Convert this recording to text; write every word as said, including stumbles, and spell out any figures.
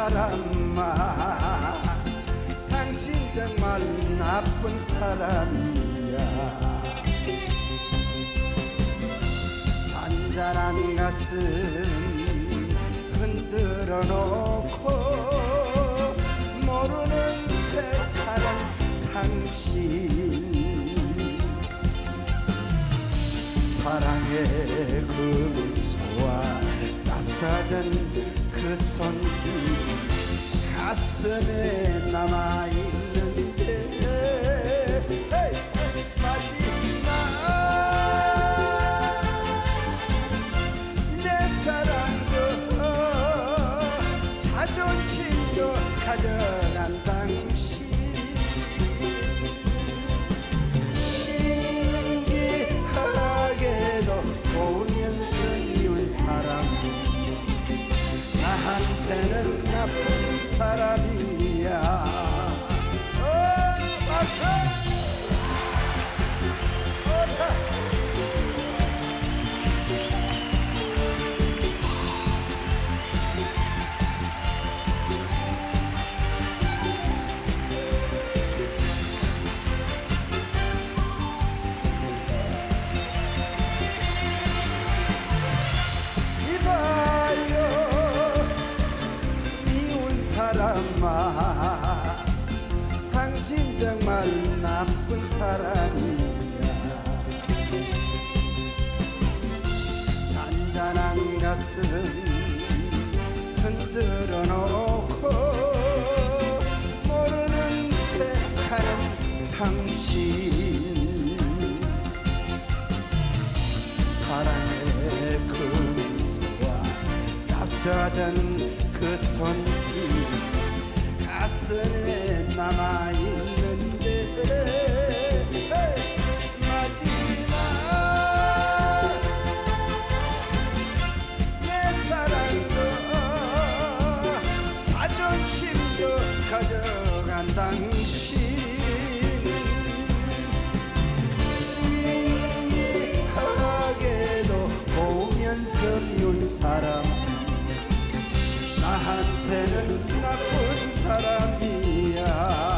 사람아, 당신 정말 나쁜 사람이야. 잔잔한 가슴 흔들어 놓고 모르는 척하는 당신, 사랑의 그 미소와 따스하던 그 손길 가슴에 남아있는데 마지막 내 사랑도 자존심도 가져간 당신, 신기하게도 보면서 미운 사람, 나한테는 나쁜 사람이야. 어, 박수! 이봐요 미운 사람아, 당신 정말 나쁜 사람이야. 잔잔한 가슴 흔들어 놓고 모르는 척하는 당신, 사랑의 그 미소와 따스하던 그 손길 가슴에 남아있는데 마지막 내 사랑도 자존심도 가져간 당신, 신기하게도 보면서 미운 사람, 나한테는 나쁜 사람이야.